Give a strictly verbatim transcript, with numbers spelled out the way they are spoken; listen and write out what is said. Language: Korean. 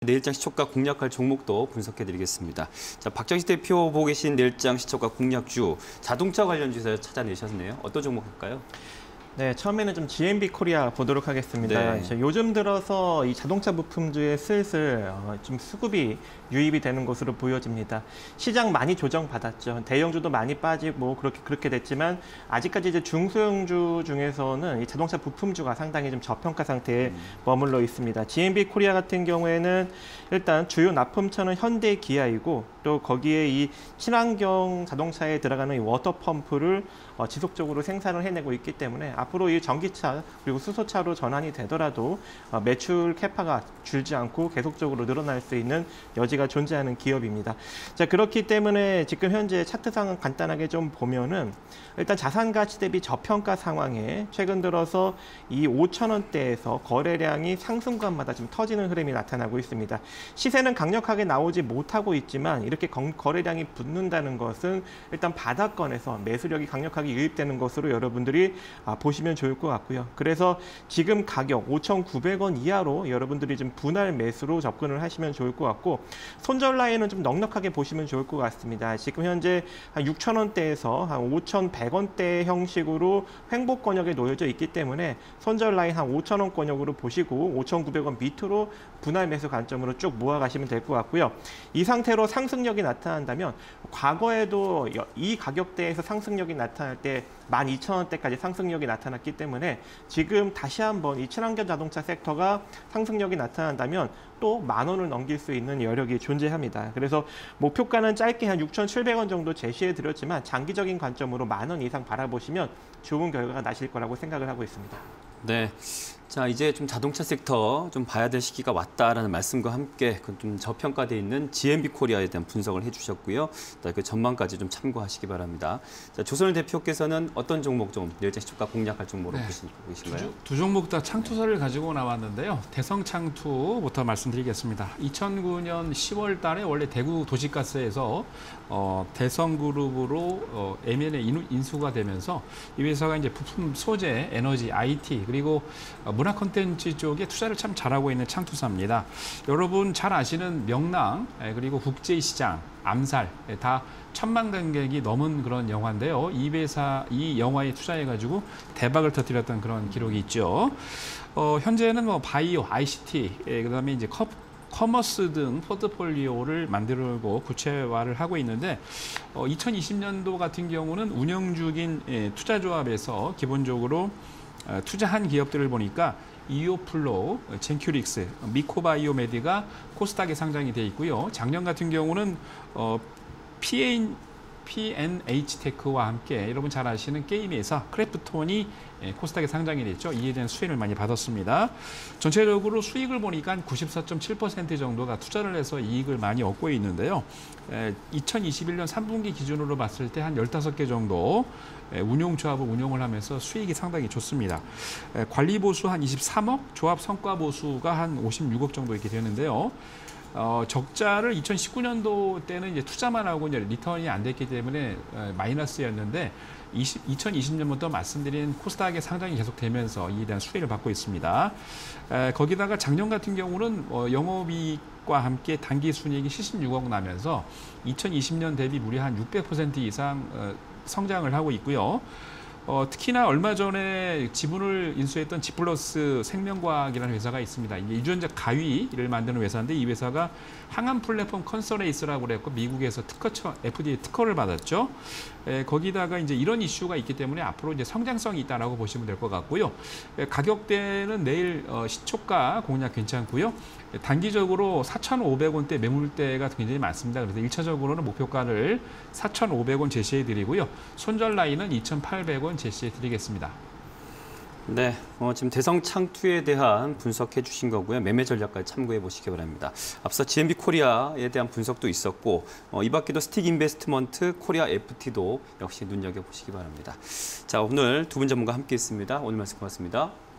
내일장 시초가 공략할 종목도 분석해드리겠습니다. 자, 박정식 대표 보고 계신 내일장 시초가 공략주, 자동차 관련주에서 찾아내셨네요. 어떤 종목일까요? 네, 처음에는 좀 지엠비 코리아 보도록 하겠습니다. 네. 요즘 들어서 이 자동차 부품주에 슬슬 어, 좀 수급이 유입이 되는 것으로 보여집니다. 시장 많이 조정받았죠. 대형주도 많이 빠지고 뭐 그렇게 그렇게 됐지만 아직까지 이제 중소형주 중에서는 이 자동차 부품주가 상당히 좀 저평가 상태에 음. 머물러 있습니다. 지엠비 코리아 같은 경우에는 일단 주요 납품처는 현대, 기아이고 또 거기에 이 친환경 자동차에 들어가는 이 워터펌프를 어, 지속적으로 생산을 해내고 있기 때문에 앞으로 이 전기차 그리고 수소차로 전환이 되더라도 어, 매출 캐파가 줄지 않고 계속적으로 늘어날 수 있는 여지가 존재하는 기업입니다. 자, 그렇기 때문에 지금 현재 차트상은 간단하게 좀 보면은 일단 자산 가치 대비 저평가 상황에 최근 들어서 이 오천 원대에서 거래량이 상순간마다 지금 터지는 흐름이 나타나고 있습니다. 시세는 강력하게 나오지 못하고 있지만 이렇게 거래량이 붙는다는 것은 일단 바닥권에서 매수력이 강력하게 유입되는 것으로 여러분들이 보시면 좋을 것 같고요. 그래서 지금 가격 오천구백 원 이하로 여러분들이 좀 분할 매수로 접근을 하시면 좋을 것 같고, 손절 라인은 좀 넉넉하게 보시면 좋을 것 같습니다. 지금 현재 한 육천 원대에서 한 오천백 원대 형식으로 횡보 권역에 놓여져 있기 때문에 손절 라인 한 오천 원 권역으로 보시고 오천구백 원 밑으로 분할 매수 관점으로 쭉 모아가시면 될 것 같고요. 이 상태로 상승력이 나타난다면 과거에도 이 가격대에서 상승력이 나타날 때 만 이천 원대까지 상승력이 나타났기 때문에 지금 다시 한번 이 친환경 자동차 섹터가 상승력이 나타난다면 또 만 원을 넘길 수 있는 여력이 존재합니다. 그래서 목표가는 짧게 한 육천칠백 원 정도 제시해 드렸지만 장기적인 관점으로 만 원 이상 바라보시면 좋은 결과가 나실 거라고 생각을 하고 있습니다. 네. 자, 이제 좀 자동차 섹터 좀 봐야 될 시기가 왔다라는 말씀과 함께 좀 저평가되어 있는 지엠비 코리아에 대한 분석을 해주셨고요. 그 전망까지 좀 참고하시기 바랍니다. 자, 조선일 대표께서는 어떤 종목 좀 내일장 시초가 공략할 종목으로 네. 보시나요? 두, 두 종목 다 창투사를 가지고 나왔는데요. 대성창투부터 말씀드리겠습니다. 이천구 년 시월 달에 원래 대구 도시가스에서 어, 대성그룹으로 어, 엠 앤 에 인수가 되면서 이 회사가 이제 부품 소재, 에너지, 아이티 그리고 어, 문화 콘텐츠 쪽에 투자를 참 잘하고 있는 창투사입니다. 여러분 잘 아시는 명랑 그리고 국제시장, 암살 다 천만 관객이 넘은 그런 영화인데요. 이 회사 이 영화에 투자해가지고 대박을 터뜨렸던 그런 기록이 있죠. 어, 현재는 뭐 바이오, 아이씨티, 그다음에 이제 컵 커머스 등 포트폴리오를 만들고 구체화를 하고 있는데 어, 이천이십 년도 같은 경우는 운영 중인 예, 투자조합에서 기본적으로 어, 투자한 기업들을 보니까 이오플로우, 젠큐릭스, 미코바이오메디가 코스닥에 상장이 돼 있고요. 작년 같은 경우는 어, 피엔, 피엔에이치테크와 함께 여러분 잘 아시는 게임 회사 크래프톤이 코스닥에 상장이 됐죠. 이에 대한 수혜를 많이 받았습니다. 전체적으로 수익을 보니까 구십사 점 칠 퍼센트 정도가 투자를 해서 이익을 많이 얻고 있는데요. 이천이십일 년 삼 분기 기준으로 봤을 때 한 열다섯 개 정도 운용조합을 운용을 하면서 수익이 상당히 좋습니다. 관리 보수 한 이십삼억, 조합 성과 보수가 한 오십육억 정도 이렇게 되는데요. 어, 적자를 이천십구 년도 때는 이제 투자만 하고 이제 리턴이 안 됐기 때문에 어, 마이너스였는데 이천이십 년부터 말씀드린 코스닥의 상장이 계속되면서 이에 대한 수혜를 받고 있습니다. 에, 거기다가 작년 같은 경우는 어, 영업이익과 함께 단기 순이익이 칠십육억 나면서 이천이십 년 대비 무려 한 육백 퍼센트 이상 어, 성장을 하고 있고요. 어, 특히나 얼마 전에 지분을 인수했던 지플러스 생명과학이라는 회사가 있습니다. 이제 유전자 가위를 만드는 회사인데 이 회사가 항암 플랫폼 컨서레이스라고 그랬고 미국에서 특허처 에프디에이 특허를 받았죠. 에, 거기다가 이제 이런 이슈가 있기 때문에 앞으로 이제 성장성이 있다라고 보시면 될 것 같고요. 에, 가격대는 내일 어, 시초가 공략 괜찮고요. 에, 단기적으로 사천오백 원대 매물대가 굉장히 많습니다. 그래서 일차적으로는 목표가를 사천오백 원 제시해 드리고요. 손절 라인은 이천팔백 원 제시해 드리겠습니다. 네, 어, 지금 대성창투에 대한 분석해 주신 거고요. 매매 전략까지 참고해 보시기 바랍니다. 앞서 지엠비 코리아에 대한 분석도 있었고 어, 이 밖에도 스틱 인베스트먼트, 코리아 에프티도 역시 눈여겨보시기 바랍니다. 자, 오늘 두 분 전문가 함께 했습니다. 오늘 말씀 고맙습니다.